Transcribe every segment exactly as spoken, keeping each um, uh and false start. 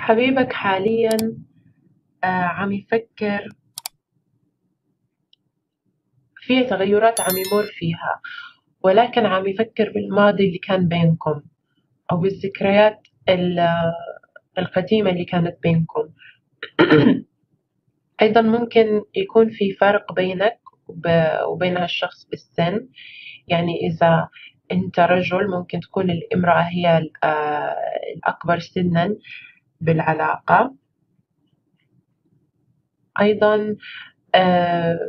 حبيبك حاليا آه، عم يفكر في تغيرات عم يمر فيها، ولكن عم يفكر بالماضي اللي كان بينكم أو بالذكريات ال- القديمة اللي كانت بينكم. أيضا ممكن يكون في فرق بينك وب- وبين هالشخص بالسن. يعني إذا أنت رجل ممكن تكون الامرأة هي ال- آه، الأكبر سنا بالعلاقة. أيضا آه،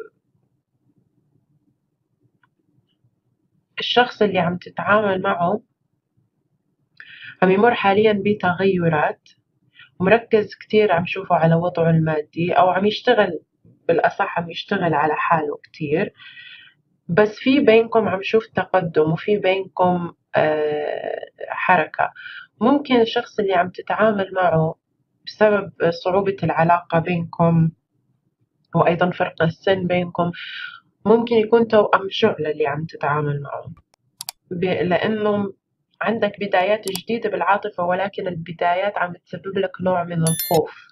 الشخص اللي عم تتعامل معه عم يمر حاليا بتغيرات، ومركز كتير عم شوفه على وضعه المادي، أو عم يشتغل، بالأصح عم يشتغل على حاله كتير. بس في بينكم عم شوف تقدم، وفي بينكم آه، حركة. ممكن الشخص اللي عم تتعامل معه بسبب صعوبة العلاقة بينكم وأيضا فرق السن بينكم ممكن يكون توأم شعلة اللي عم تتعامل معه، ب- لأنه عندك بدايات جديدة بالعاطفة، ولكن البدايات عم تسبب لك نوع من الخوف.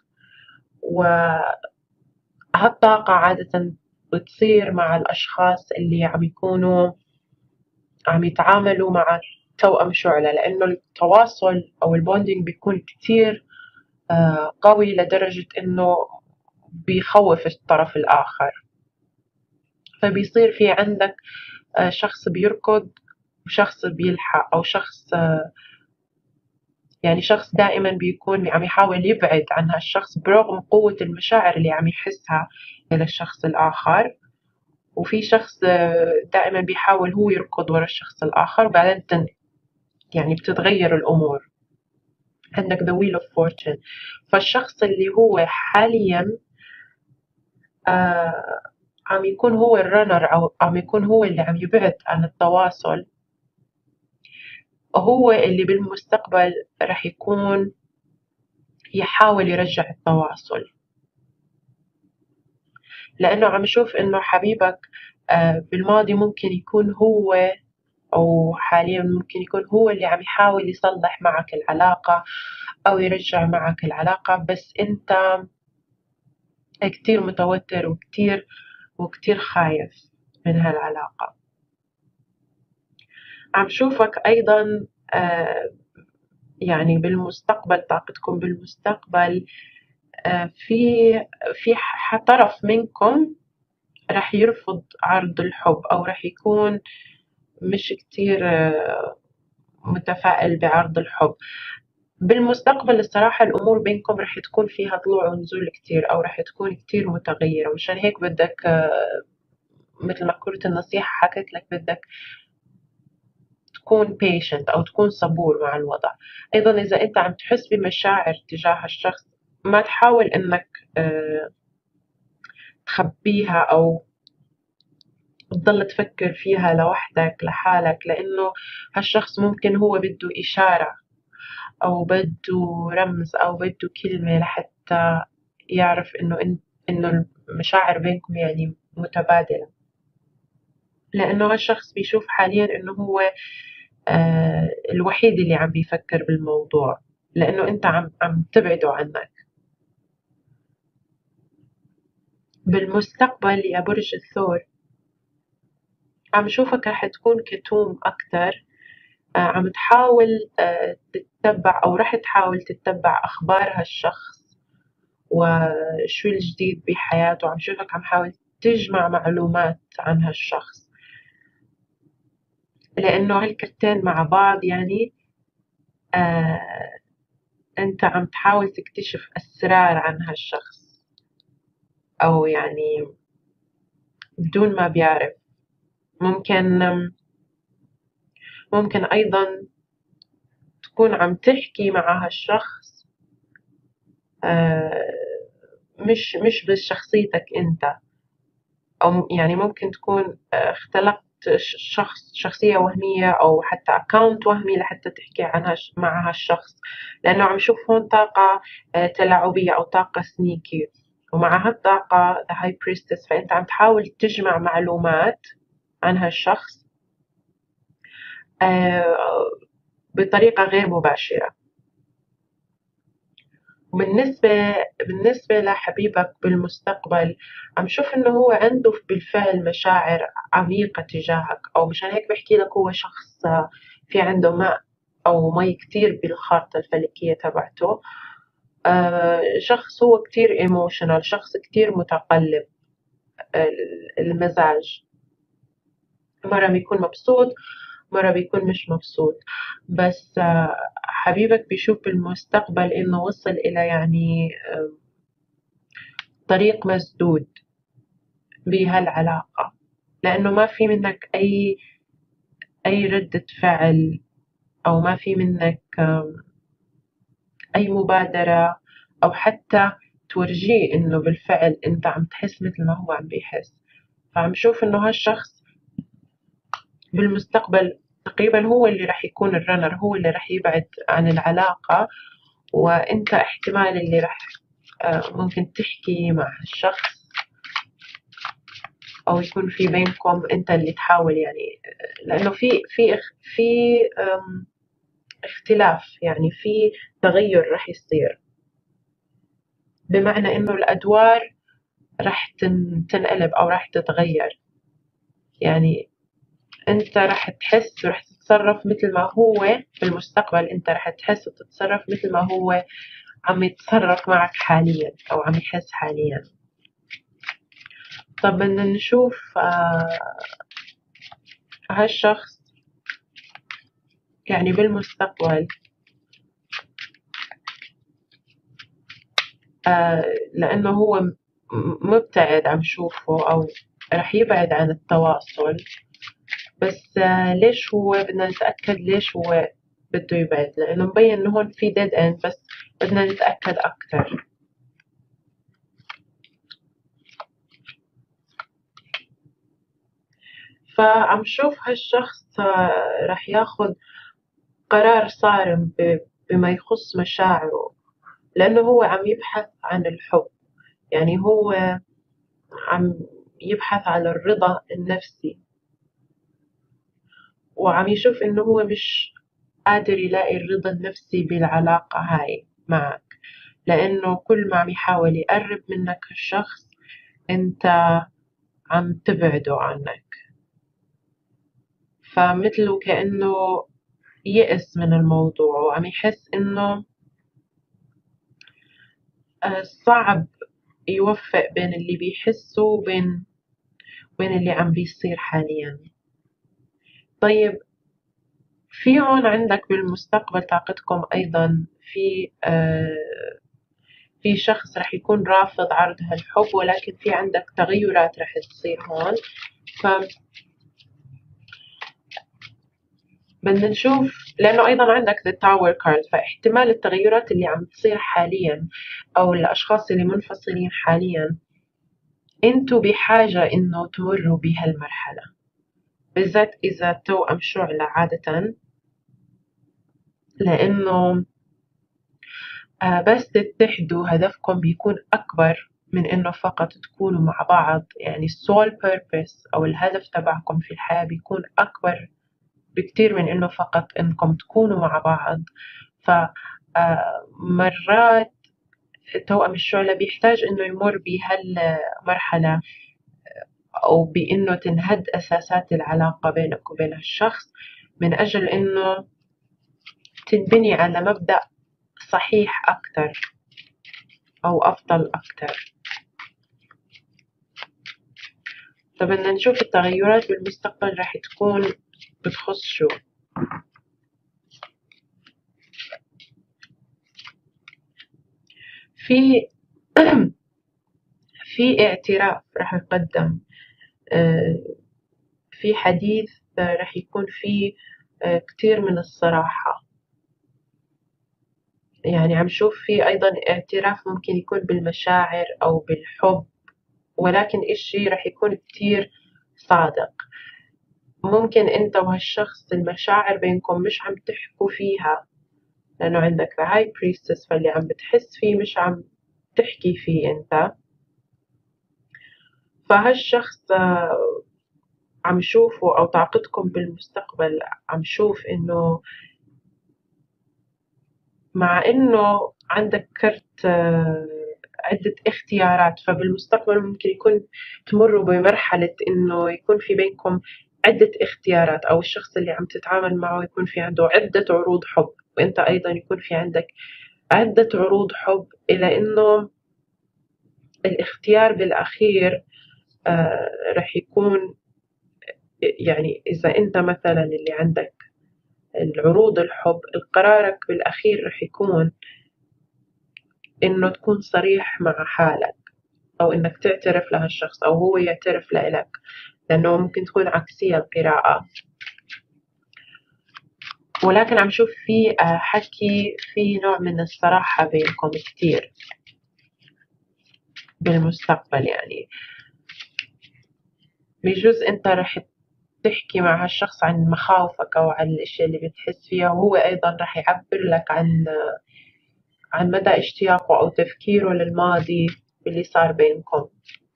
وهالطاقة عادة بتصير مع الأشخاص اللي عم يكونوا عم يتعاملوا مع توأم شعلة، لأنه التواصل أو البوندينج بيكون كتير آه، قوي لدرجة إنه بيخوف الطرف الآخر. فبيصير في عندك آه، شخص بيركض وشخص بيلحق، أو شخص آه، يعني شخص دائما بيكون عم يحاول يبعد عن هالشخص برغم قوة المشاعر اللي عم يحسها إلى الشخص الآخر. وفي شخص آه، دائما بيحاول هو يركض ورا الشخص الآخر، وبعدين تن- يعني بتتغير الأمور. عندك the wheel of fortune. فالشخص اللي هو حاليا آه عم يكون هو الرنر، أو عم يكون هو اللي عم يبعد عن التواصل، هو اللي بالمستقبل رح يكون يحاول يرجع التواصل. لأنه عم يشوف إنه حبيبك آه، بالماضي ممكن يكون هو، أو حاليا ممكن يكون هو اللي عم يحاول يصلح معك العلاقة أو يرجع معك العلاقة، بس أنت كتير متوتر وكتير وكتير خايف من هالعلاقة. عم شوفك أيضا آه، يعني بالمستقبل، طاقتكم بالمستقبل آه، في في ح- طرف منكم رح يرفض عرض الحب، أو رح يكون مش كتير آه، متفائل بعرض الحب. بالمستقبل الصراحة الأمور بينكم رح تكون فيها طلوع ونزول كتير، أو رح تكون كتير متغيرة. مشان هيك بدك آه، مثل ما قلت النصيحة حكيت لك، بدك تكون patient أو تكون صبور مع الوضع. أيضا إذا أنت عم تحس بمشاعر تجاه الشخص، ما تحاول إنك آه، تخبيها أو تضل تفكر فيها لوحدك لحالك، لأنه هالشخص ممكن هو بده إشارة أو بده رمز أو بده كلمة لحتى يعرف إنه إن إنه المشاعر بينكم يعني متبادلة. لأنه هالشخص بيشوف حاليا إنه هو آه الوحيد اللي عم بيفكر بالموضوع، لأنه أنت عم عم تبعده عنك. بالمستقبل يا برج الثور عم شوفك رح تكون كتوم أكتر. آه عم تحاول آه تتبع، أو رح تحاول تتبع أخبار هالشخص وشو الجديد بحياته. عم شوفك عم حاول تجمع معلومات عن هالشخص، لأنه هالكرتين مع بعض يعني آه أنت عم تحاول تكتشف أسرار عن هالشخص، أو يعني بدون ما بيعرف. ممكن ممكن أيضا تكون عم تحكي مع هالشخص آه مش مش بشخصيتك أنت، أو يعني ممكن تكون آه، اختلقت شخص شخصية وهمية، أو حتى أكاونت وهمي لحتى تحكي عنها مع هالشخص. لأنه عم شوف هون طاقة آه، تلاعبية أو طاقة سنيكي، ومع هالطاقة the high priestess، فأنت عم تحاول تجمع معلومات عن هالشخص آه، بطريقة غير مباشرة. وبالنسبة بالنسبة لحبيبك بالمستقبل، عم شوف إنه هو عنده بالفعل مشاعر عميقة تجاهك، أو مشان هيك بحكي لك هو شخص في عنده ماء أو مي كتير بالخارطة الفلكية تبعته. آه، شخص هو كتير ايموشنال، شخص كتير متقلب المزاج، مرة بيكون مبسوط، مرة بيكون مش مبسوط. بس آه، حبيبك بيشوف بالمستقبل إنه وصل إلى يعني آه، طريق مسدود بهالعلاقة، لأنه ما في منك أي أي ردة فعل، أو ما في منك آم، أي مبادرة، أو حتى تورجيه إنه بالفعل أنت عم تحس مثل ما هو عم بيحس. فعم شوف إنه هالشخص بالمستقبل تقريبا هو اللي راح يكون الرنر، هو اللي راح يبعد عن العلاقة، وأنت احتمال اللي راح آه، ممكن تحكي مع الشخص، أو يكون في بينكم أنت اللي تحاول يعني، لأنه في في في آم، اختلاف، يعني في تغير راح يصير، بمعنى إنه الأدوار راح تن- تنقلب أو راح تتغير. يعني أنت راح تحس وراح تتصرف مثل ما هو في المستقبل، أنت راح تحس وتتصرف مثل ما هو عم يتصرف معك حاليا أو عم يحس حاليا. طب بدنا نشوف آه هالشخص يعني بالمستقبل، آه لأنه هو م- مبتعد عم شوفه، أو رح يبعد عن التواصل. بس آه ليش هو بدنا نتأكد ليش هو بده يبعد، لأنه مبين إنه هون في ديد إند، بس بدنا نتأكد أكتر. فعم شوف هالشخص آه رح ياخد قرار صارم ب- بما يخص مشاعره، لأنه هو عم يبحث عن الحب، يعني هو عم يبحث عن الرضا النفسي، وعم يشوف إنه هو مش قادر يلاقي الرضا النفسي بالعلاقة هاي معك، لأنه كل ما عم يحاول يقرب منك هالشخص أنت عم تبعده عنك، فمثله كأنه يئس من الموضوع، وعم يحس إنه آه، صعب يوفق بين اللي بيحسه وبين وبين اللي عم بيصير حاليا. طيب، في هون عندك بالمستقبل طاقتكم أيضا في آه في شخص رح يكون رافض عرض هالحب، ولكن في عندك تغيرات رح تصير هون. فبدنا نشوف، لأنه أيضا عندك the tower card، فاحتمال التغيرات اللي عم تصير حاليا أو الأشخاص اللي منفصلين حاليا انتوا بحاجة إنه تمروا بهالمرحلة، بالذات إذا توأم شعلة عادة، لأنه آه بس تتحدوا هدفكم بيكون أكبر من إنه فقط تكونوا مع بعض، يعني السول purpose أو الهدف تبعكم في الحياة بيكون أكبر بكتير من إنه فقط إنكم تكونوا مع بعض. فمرات توأم الشعلة بيحتاج إنه يمر بهالمرحلة، أو بإنه تنهد أساسات العلاقة بينك وبين الشخص، من أجل إنه تنبني على مبدأ صحيح أكتر أو أفضل أكتر. فبدنا نشوف التغيرات بالمستقبل راح تكون بتخص شو. في في اعتراف راح يقدم، آه، في حديث آه، راح يكون فيه آه، كتير من الصراحة، يعني عم شوف في أيضا اعتراف ممكن يكون بالمشاعر أو بالحب، ولكن إشي راح يكون كتير صادق. ممكن أنت وهالشخص المشاعر بينكم مش عم تحكوا فيها، لأنه عندك the high priestess، فاللي عم بتحس فيه مش عم تحكي فيه أنت. فهالشخص آه، عم شوفه، أو طاقتكم بالمستقبل عم شوف إنه مع إنه عندك كرت عدة اختيارات، فبالمستقبل ممكن يكون تمروا بمرحلة إنه يكون في بينكم عدة اختيارات، أو الشخص اللي عم تتعامل معه يكون في عنده عدة عروض حب، وإنت أيضا يكون في عندك عدة عروض حب، إلى إنه الاختيار بالأخير آه رح يكون، يعني إذا أنت مثلا اللي عندك العروض الحب، قرارك بالأخير رح يكون إنه تكون صريح مع حالك، أو إنك تعترف لهالشخص أو هو يعترف لإلك، لأنه ممكن تكون عكسية القراءة. ولكن عم شوف في حكي في نوع من الصراحة بينكم كتير بالمستقبل، يعني بيجوز أنت رح تحكي مع هالشخص عن مخاوفك أو عن الأشياء اللي بتحس فيها، وهو أيضا رح يعبر لك عن عن مدى اشتياقه أو تفكيره للماضي اللي صار بينكم.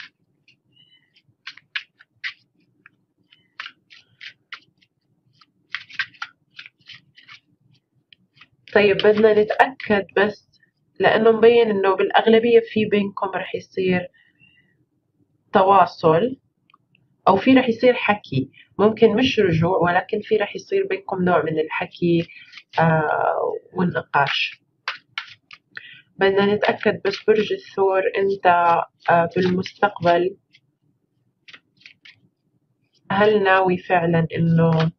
طيب بدنا نتأكد بس، لأنه مبين إنه بالأغلبية في بينكم رح يصير تواصل، أو في رح يصير حكي، ممكن مش رجوع، ولكن في رح يصير بينكم نوع من الحكي آه والنقاش. بدنا نتأكد بس برج الثور، أنت آه بالمستقبل هل ناوي فعلا إنه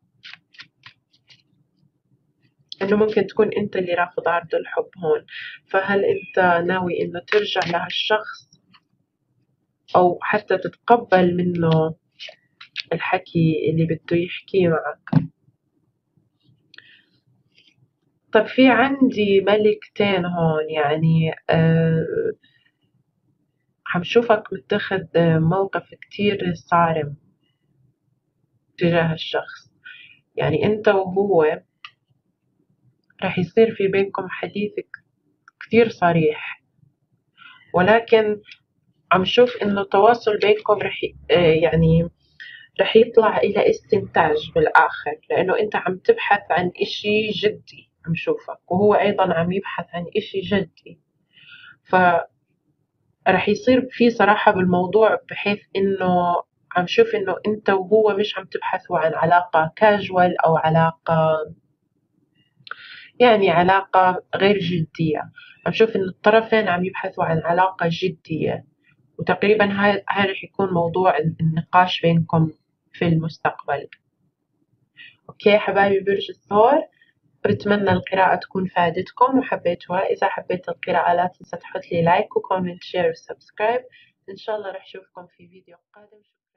إنه ممكن تكون أنت اللي رافض عرض الحب هون، فهل أنت ناوي إنه ترجع لهالشخص أو حتى تتقبل منه الحكي اللي بده يحكيه معك؟ طب في عندي ملكتين هون، يعني أه عم شوفك متخذ موقف كتير صارم تجاه الشخص، يعني أنت وهو رح يصير في بينكم حديث كتير صريح، ولكن عم شوف إنه التواصل بينكم رح يعني رح يطلع إلى استنتاج بالآخر، لأنه أنت عم تبحث عن إشي جدي عم شوفك، وهو أيضا عم يبحث عن إشي جدي، فرح يصير في صراحة بالموضوع، بحيث إنه عم شوف إنه أنت وهو مش عم تبحثوا عن علاقة كاجوال أو علاقة يعني علاقة غير جدية، عم شوف إن الطرفين عم يبحثوا عن علاقة جدية، وتقريبا هاي هاي رح يكون موضوع النقاش بينكم في المستقبل. أوكي حبايبي برج الثور، بتمنى القراءة تكون فادتكم وحبيتوها. إذا حبيت القراءة لا تنسى تحط لي لايك وكومنت شير وسبسكرايب. إن شاء الله رح أشوفكم في فيديو قادم.